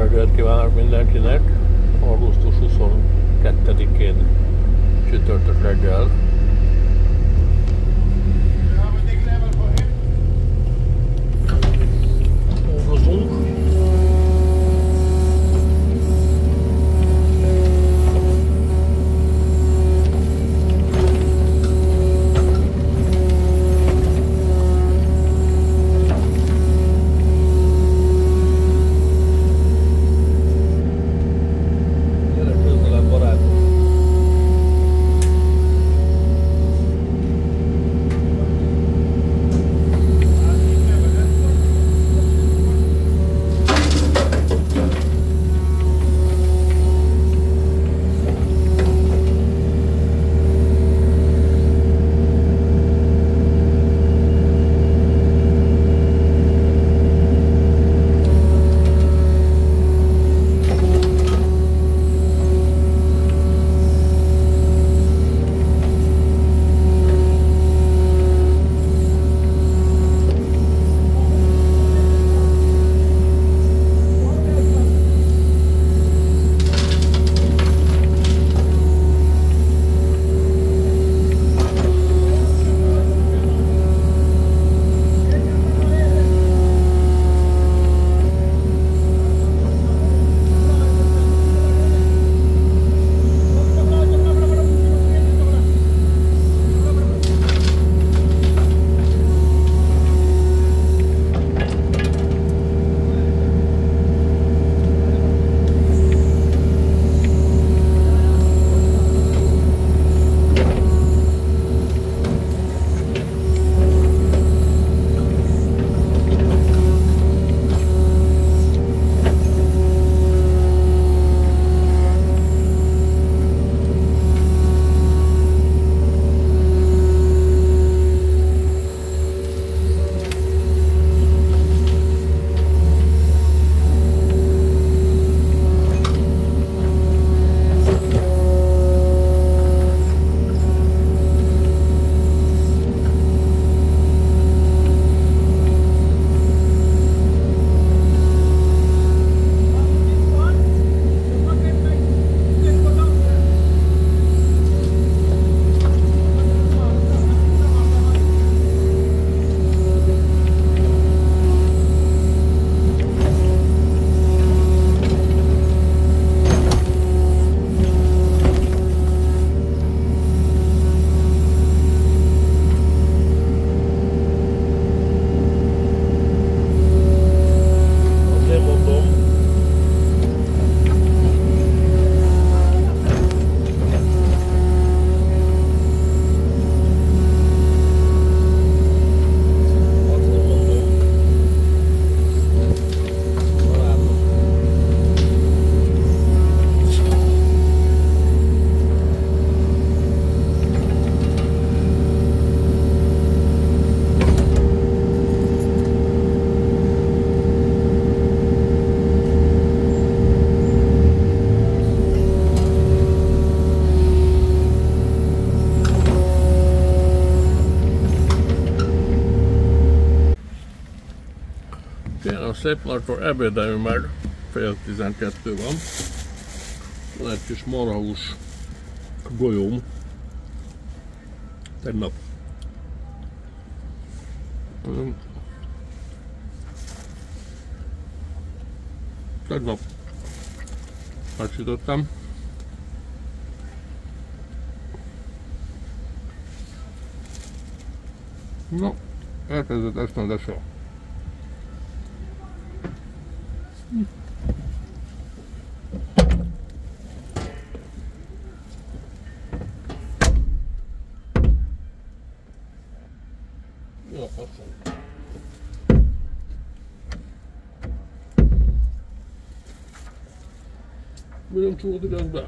reggelt kívánok mindenkinek! Augusztus 22-én csütörtök reggel. Dolgozunk. Szép, akkor ebédeljünk meg, fél 12 van. Van egy kis marhahús golyóm. Tegnap megsütöttem. No, elkezdett esni a desel. Ja, faszom. Mi nem csúld ide be?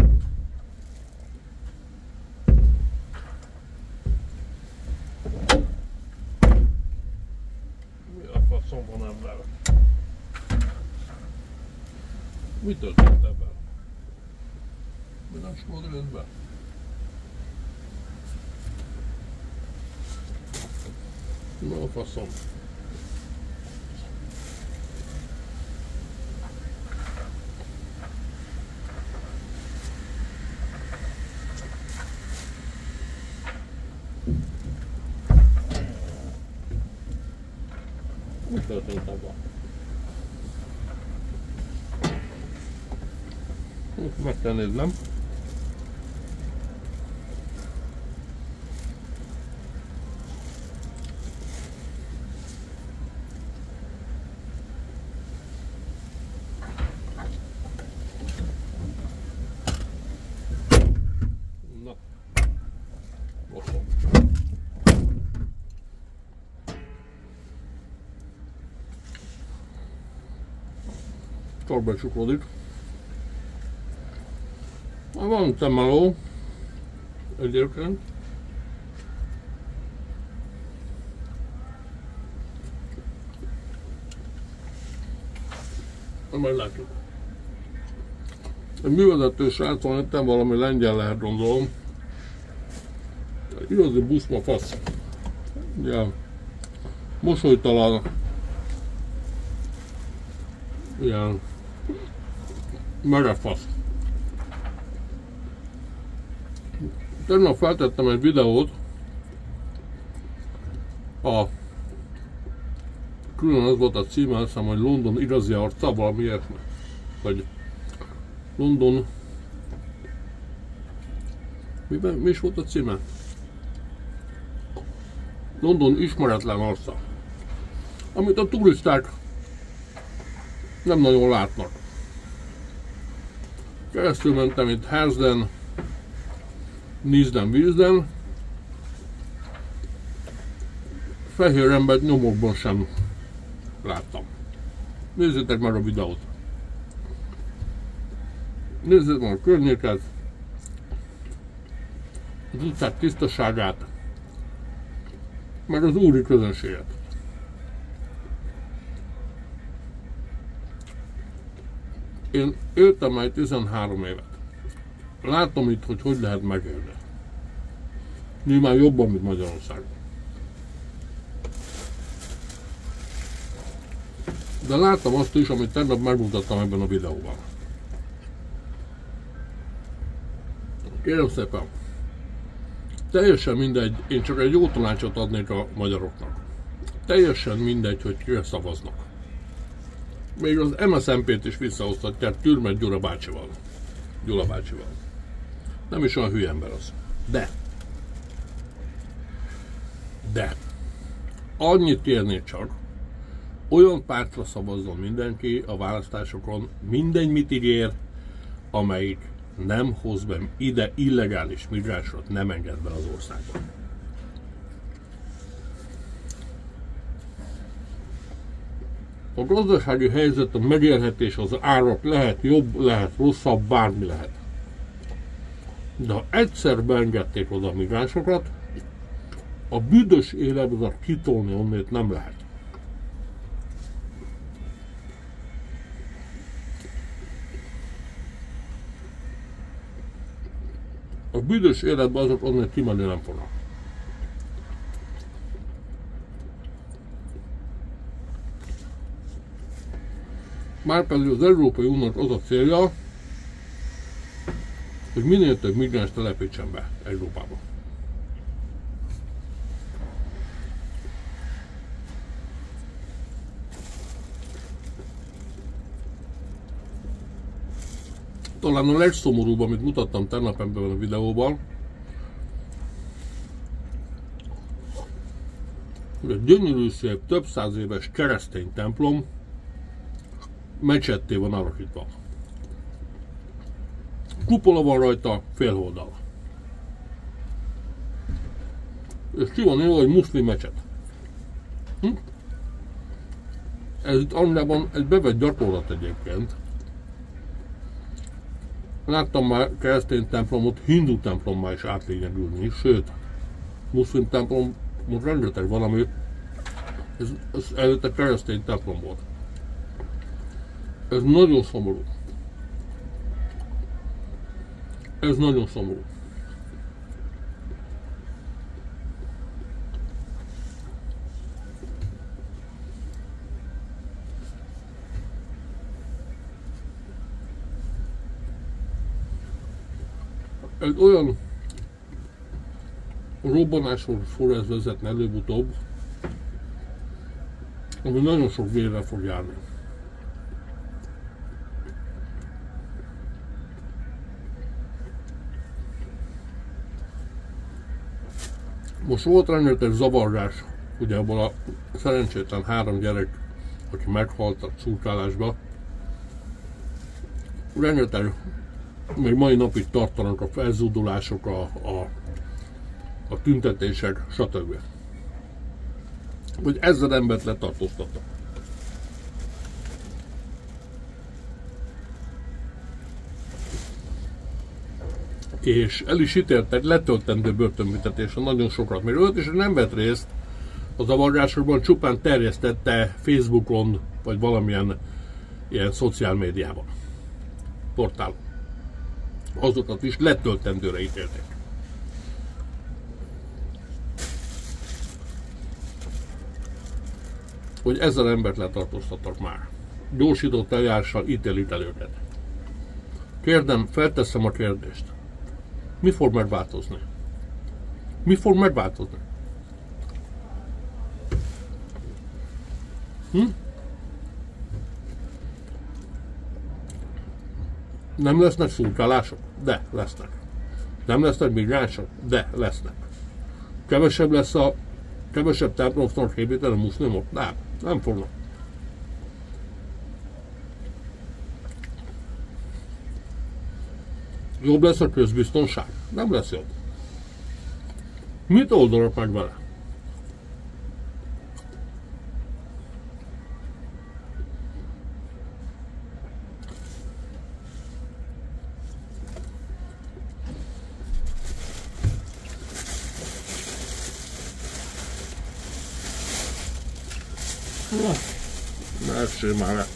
Mi a faszom van ebben? Mi történt ebben? Mi nem csúld ide be? No faszom. történt abban. Meg kell néznem. Na, oszom. Torba csuklódik. Van temeló egyébként. Majd látjuk. Egy művezető srác van, ettem valami lengyel lehet gondolom. Igazi buszma fasz. Ugye, mosolytalan. Ilyen merev fasz. Tegnap feltettem egy videót, külön az volt a címe, azt hiszem, hogy London igazi arca, valami ilyesmi. Vagy London... Mi is volt a címe? London ismeretlen arca. Amit a turisták nem nagyon látnak. Keresztül mentem itt Hersden, Niesden, Wiesden. Fehér embert nyomokban sem láttam. Nézzétek meg a videót. Nézzétek meg a környéket, az utcák tisztaságát, meg az úri közönséget. Én éltem már 13 évet. Látom itt, hogy lehet megélni. Nyilván jobban, mint Magyarországon. De láttam azt is, amit tegnap megmutattam ebben a videóban. Kérem szépen, teljesen mindegy, én csak egy jó tanácsot adnék a magyaroknak. Teljesen mindegy, hogy kire szavaznak. Még az MSZNP-t is visszahoztatják Türmet Gyula bácsival. Nem is olyan hülye ember az. De annyit kérnék csak, olyan pártra szavazzon mindenki a választásokon, mindegy mit ígér, amelyik nem hoz be ide illegális migránsot, nem enged be az országba. A gazdasági helyzet, a megélhetés, az árak lehet jobb, lehet rosszabb, bármi lehet. De ha egyszer beengedték oda a migránsokat, a büdös életben kitolni onnét nem lehet. A büdös életben azok onnét kimenni nem fognak. Márpedig az Európai Uniónak az a célja, hogy minél több migráns telepítsen be Európába. Talán a legszomorúbb, amit mutattam tegnap ebben a videóban, hogy egy gyönyörű szép, több száz éves keresztény templom mecsetté van alakítva. Kupola van rajta, félholdal. És ki van írva, hogy muszlim mecset. Ez itt Angliában egy bevett gyakorlat egyébként. Láttam már keresztény templomot, hindu templommá is átlényegülni, sőt, muszlim templom, most rengeteg valami, ez előtte keresztény templom volt. Ez nagyon szomorú. Ez nagyon szomorú. Egy olyan robbanáshoz fog ez vezetni előbb-utóbb, ami nagyon sok vérre fog járni. Most volt rengeteg zavargás, ugye abból a szerencsétlen 3 gyerek, aki meghalt a szurkálásba. Rengeteg, még mai napig tartanak a felzúdulások, a tüntetések, stb. Hogy 1000 embert letartóztattak. És el is ítéltek letöltendő börtönbüntetésre nagyon sokat. Még őt is nem vett részt a zavargásokban, csupán terjesztette Facebookon, vagy valamilyen ilyen szociálmédiában, portálon. Azokat is letöltendőre ítélték. Hogy 1000 embert letartóztattak már. Gyorsított eljárással ítélik el őket. Kérdem, felteszem a kérdést. Mi fog megváltozni? Mi fog megváltozni? Nem lesznek szurkálások? De lesznek. Nem lesznek migránsok? De lesznek. Kevesebb templom fognak építeni a muszlimok? Nem fognak. Jobb lesz a közbiztonság? Nem lesz jobb. Mit oldanak meg vele? Ne essél már le.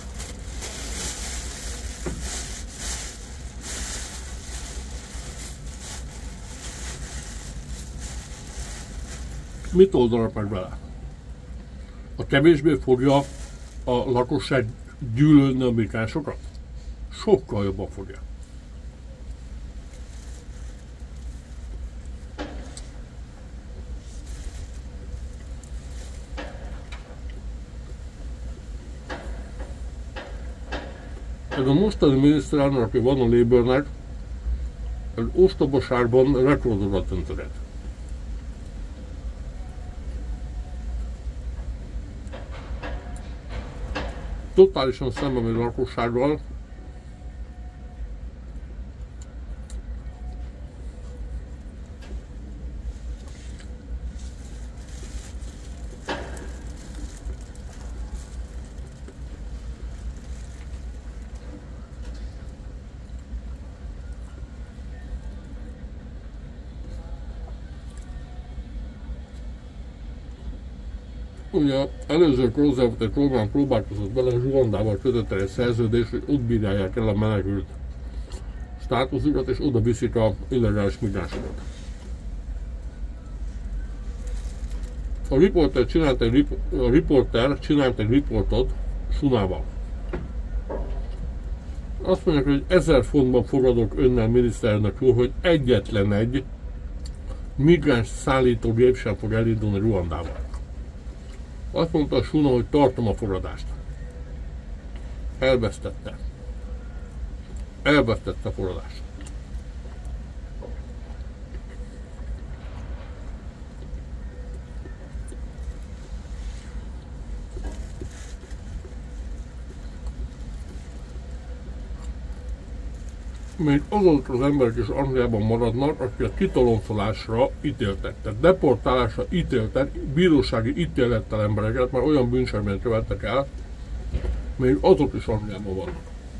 Mit oldanak meg vele? A kevésbé fogja a lakosság gyűlölni a migránsokat? Sokkal jobban fogja. Ez a mostani miniszterelnök, aki van a Labournek, az ostobaságban rekordokat döntöget. Totálisan szemben megy a lakossággal. Ugye előző konzervatív kormány próbálkozott bele, Zsugandával kötött el egy szerződést, hogy ott bírálják el a menekült státuszukat, és oda viszik a illegális migránsokat. A riporter csinált egy riportot Sunával. Azt mondják, hogy 1000 fontban fogadok önnel, miniszterelnök úr, hogy egyetlen egy migráns szállító gép sem fog elindulni Ruandával. Azt mondta a Suna, hogy tartom a fogadást. Elvesztette. Elvesztette a fogadást. Még azok az emberek is Angliában maradnak, akiket kitoloncolásra ítéltek. Tehát deportálásra ítéltek, bírósági ítélettel embereket, mert olyan bűncselekményt követtek el, még azok is Angliában vannak.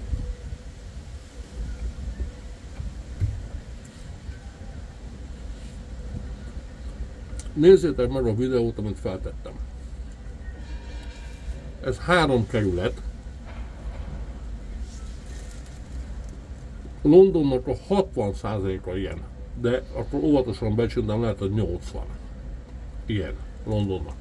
Nézzétek meg a videót, amit feltettem. Ez 3 kerület. Londonnak a 60%-a ilyen, de akkor óvatosan becsültem, lehet, hogy 80 ilyen Londonnak.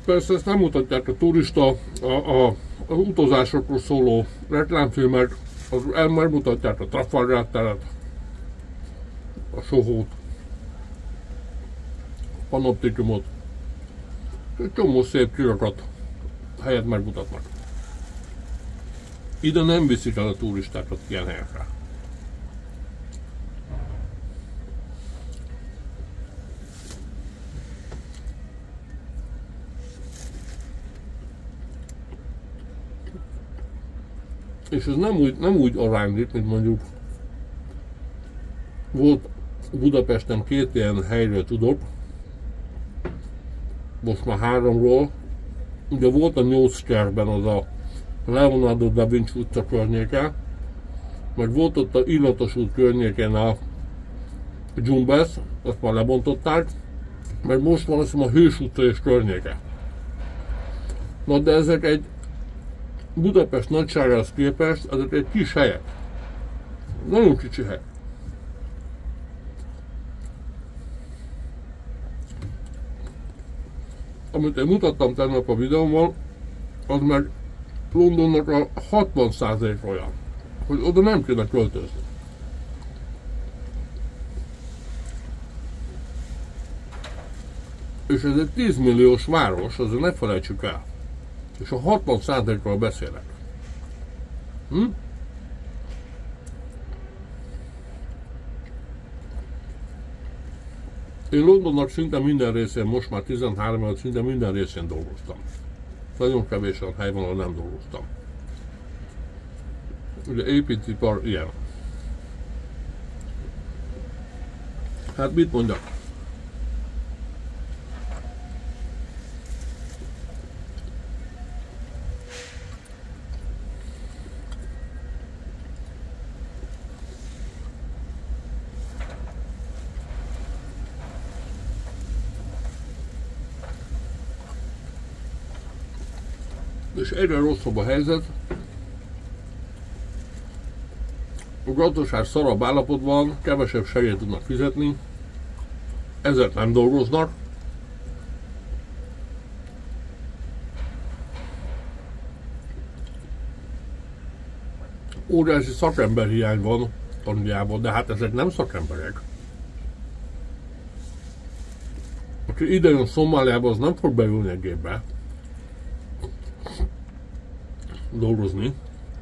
Persze ezt nem mutatják a turista, az utazásokról szóló reklámfilmek, megmutatják a Trafalgar teret, a Sohót, a Panoptikumot, egy csomó szép kirakat helyet megmutatnak. Ide nem viszik el a turistákat ilyen helyekre. És ez nem úgy aránylik, mint mondjuk volt Budapesten 2 ilyen helyről tudok, most már 3-ról. Ugye volt a Newskerben az a Leonardo da Vinci utca környéke, meg volt ott a Illatos út környéken a Jumbesz, azt már lebontották, meg most van azt hiszem a Hős utca és környéke. Na de ezek egy Budapest nagyságához képest, ezek egy kis helyek. Nagyon kicsi hely. Amit én mutattam tegnap a videómban, az meg Londonnak a 60% olyan, hogy oda nem kéne költözni. És ez egy 10 milliós város, azért ne felejtsük el. És a 60%-ról beszélek. Én Londonnak szinte minden részén, most már 13 év, szinte minden részén dolgoztam. Nagyon kevés a hely van, ahol nem dolgoztam. Ugye építőipar ilyen. Hát mit mondjak? És egyre rosszabb a helyzet. A gazdaság szarabb állapotban, kevesebb segélyt tudnak fizetni, ezért nem dolgoznak. Óriási szakemberhiány van Angliában, de hát ezek nem szakemberek. Aki ide jön Szomáliába, az nem fog beülni egy gépbe dolgozni.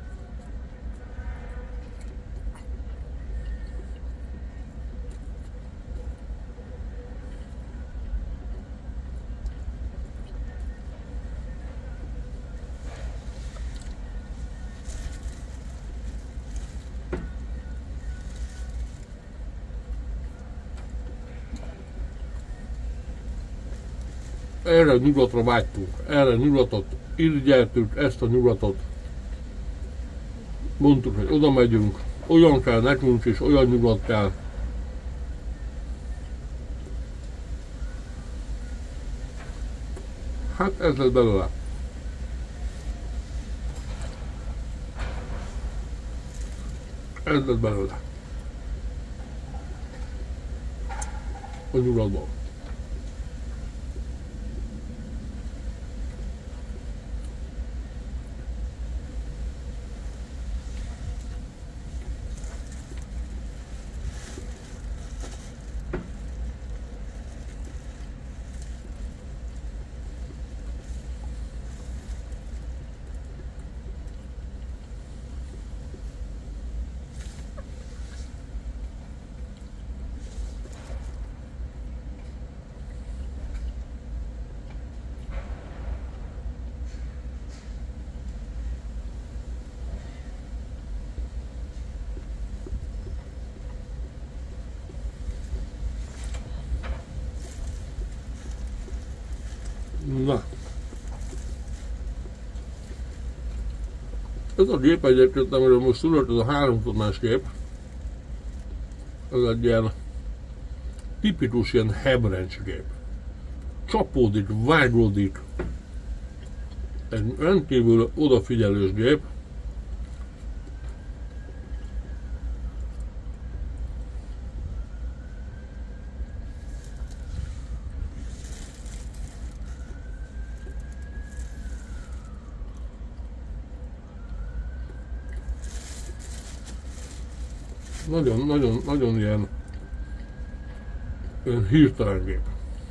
Erre a nyugatra vágytunk, erre a nyugatot irigyeltük, ezt a nyugatot. Mondtuk, hogy oda megyünk, olyan kell nekünk is, olyan nyugat kell. Hát ez lett belőle. Ez lett belőle. A nyugatban. Na. Ez a gép egyébként, amiről most született, ez a 3 tonnás gép. Ez egy ilyen tipikus ilyen hebrencs gép. Csapódik, vágódik. Egy rendkívül odafigyelős gép. nagyon ilyen hirtelen gép.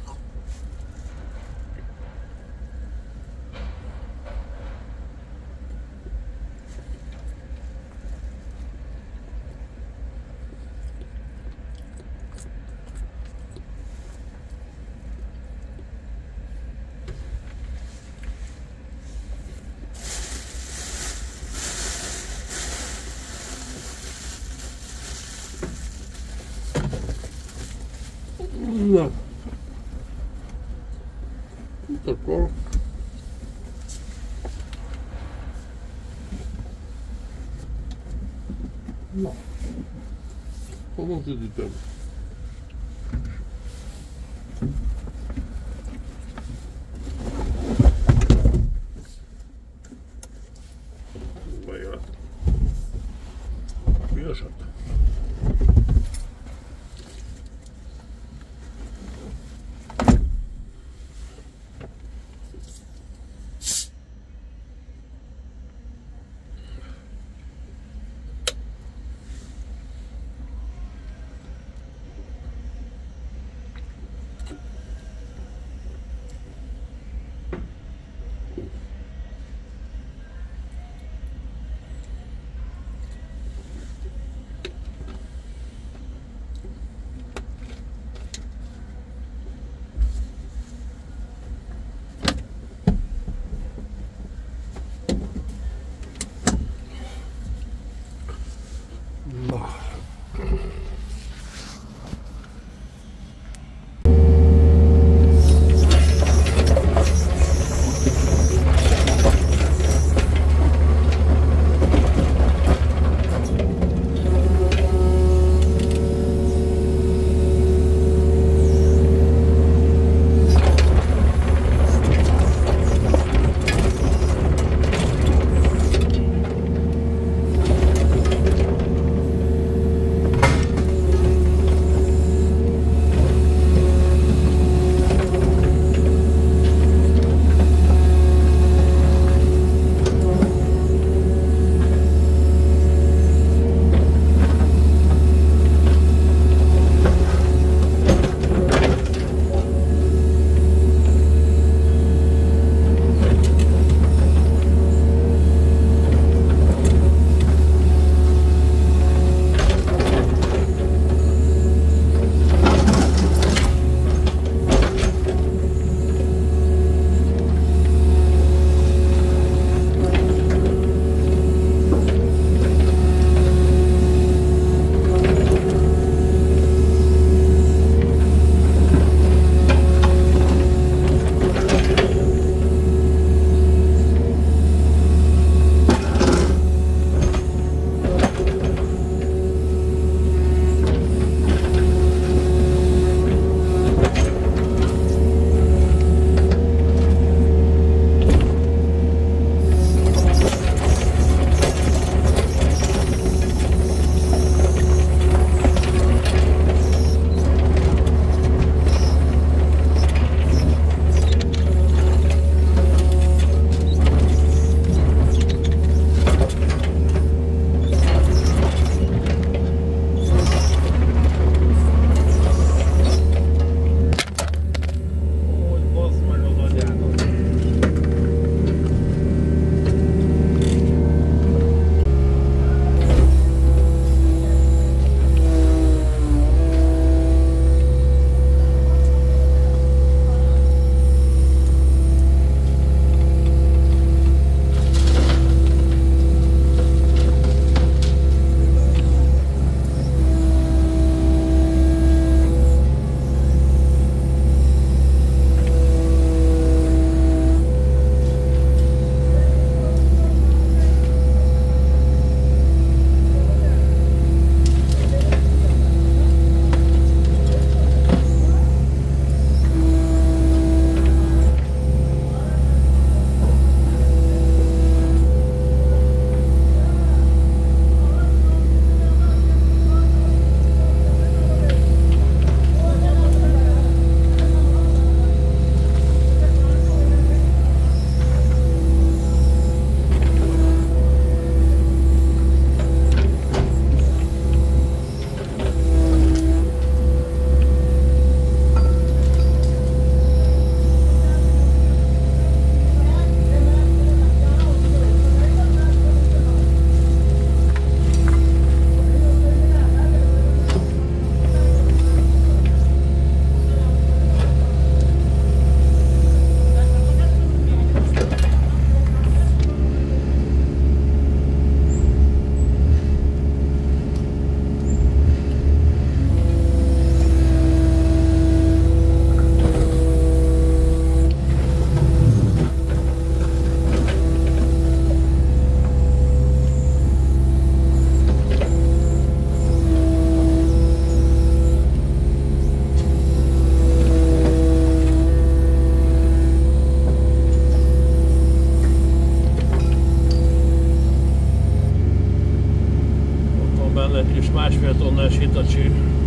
Na, itt akkor na, most üdítem. Bejöhet. Mi esett? másfél tonnás Hitachi